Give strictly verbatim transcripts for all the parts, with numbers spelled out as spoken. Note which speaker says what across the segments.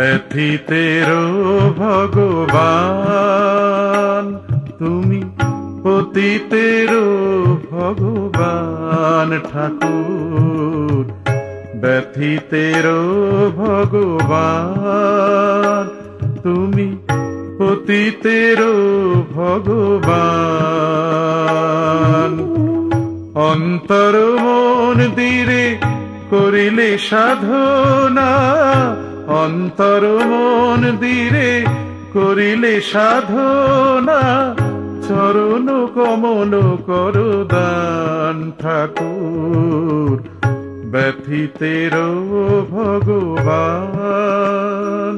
Speaker 1: ব্যথিতের ভগবান তুমি, পতিতের ভগবান ঠাকুর। ব্যথিতের ভগবান তুমি, পতিতের ভগবান। অন্তর মন্দিরে করিলে সাধনা, অন্তর মন্দিরে করিলে সাধনা, চরণ কমল করো দান ঠাকুর। ব্যথিতের ভগবান।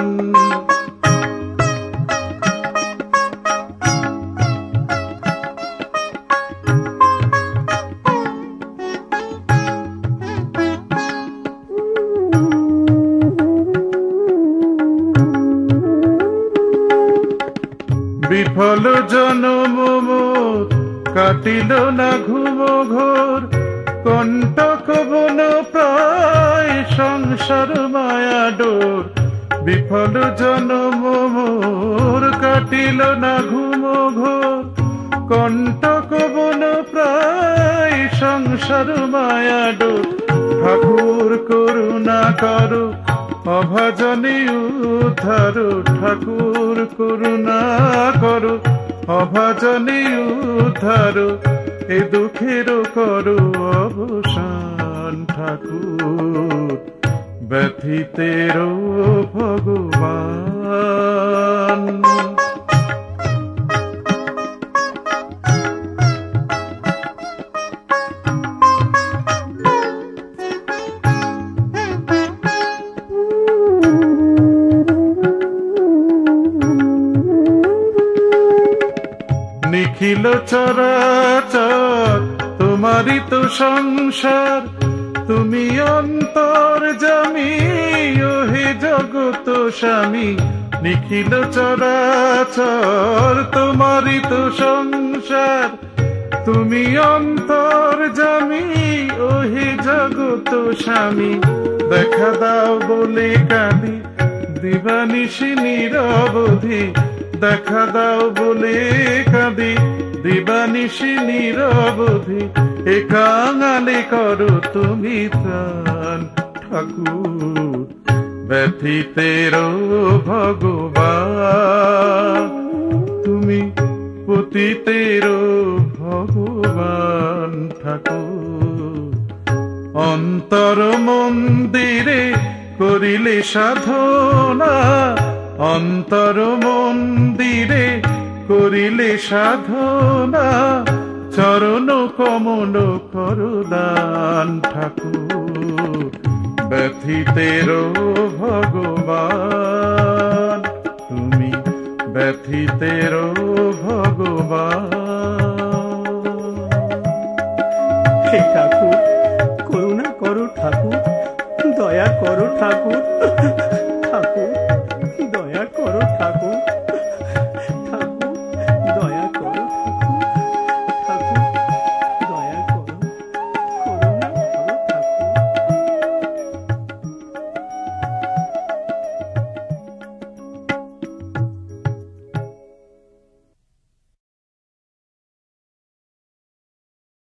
Speaker 1: বিফল জনম মোর কাটিল না ঘুম ঘোর, কণ্টক বন প্রায় সংসার মায়া ডোর। বিফল জনম মোর কাটিল না ঘুম ঘোর, কণ্টক বন প্রায় সংসার মায়া ডোর। ঠাকুর করুণা করো অভাজনে উদ্ধার, ঠাকুর করুণা করো অভাজনে উদ্ধার। এ দুঃখের করো অবসান ঠাকুর। ব্যথিতের ভগবান। নিখিল চরাচর তোমারই তো সংসার, তুমি অন্তর্যামী ওহে জগত স্বামী। নিখিল চরাচর তোমারই তো সংসার, তুমি অন্তর্যামী ওহে জগত স্বামী। দেখা দাও বলে কাঁদি দিবানিশি নিরবধি, দেখা দাও বলে কাঁদি দিবানিশি নিরবধি। এ কাঙালে করো তুমি ত্রাণ ঠাকুর। ব্যথিতের ভগবান তুমি, পতিতের ভগবান ঠাকুর। অন্তর মন্দিরে করিলে সাধনা, অন্তর মন্দিরে করিলে সাধনা, চরণ কমল করো দান ঠাকুর। ব্যথিতের ভগবান তুমি, ব্যথিতের ভগবান।
Speaker 2: হে ঠাকুর, করুণা করো ঠাকুর, দয়া করো ঠাকুর। ঠাকুর দয়া করো ঠাকুর।